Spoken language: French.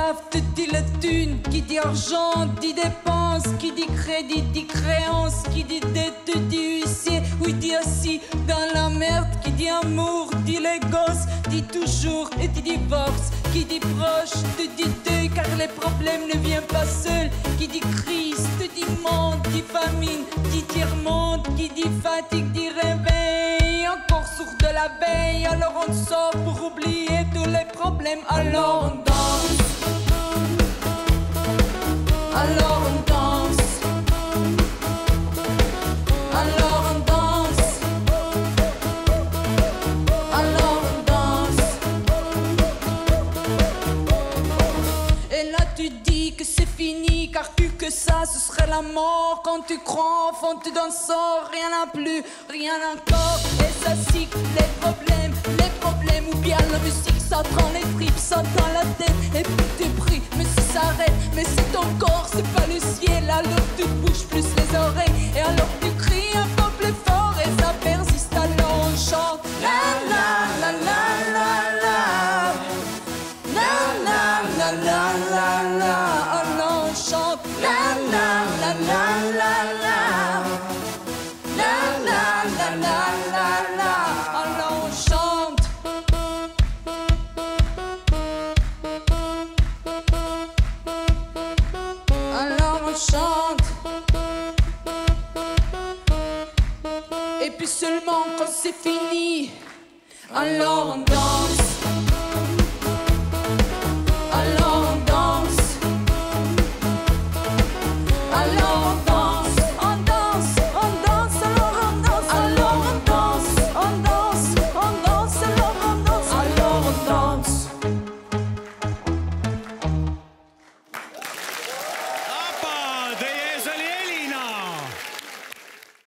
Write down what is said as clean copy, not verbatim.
grave te dit la thune. Qui dit argent dit dépense. Qui dit crédit dit créance. Qui dit dette dit huissier. Oui, dit assis dans la merde. Qui dit amour dit les gosses. Dit toujours et dit divorce. Qui dit proche te dit deuil car les problèmes ne viennent pas seuls. Qui dit crise te dit monde. Dit famine dit tiers-monde. Qui dit fatigue dit réveil. Encore sourd de la veille. Alors on sort pour oublier tous les problèmes. Alors on danse. Alors on danse. Alors on danse. Alors on danse. Et là tu dis que c'est fini car plus que ça ce serait la mort. Quand tu crois enfant tu t'en sors. Rien n'a plus, rien encore. Et ça cycle les problèmes ou bien la musique ça prend les tripes, ça dans la tête. Et puis tu pries, mais si ça s'arrête. Mais c'est ton corps, c'est pas le ciel. Alors tu te bouges plus les oreilles. Et alors tu cries un peu plus fort. Et ça persiste, alors on chante. La la la la la la. La la la la la la. Alors on chante. La la la la la la. La la la la la la. Alors on chante. Alors on chante. Et puis seulement quand c'est fini, alors on danse.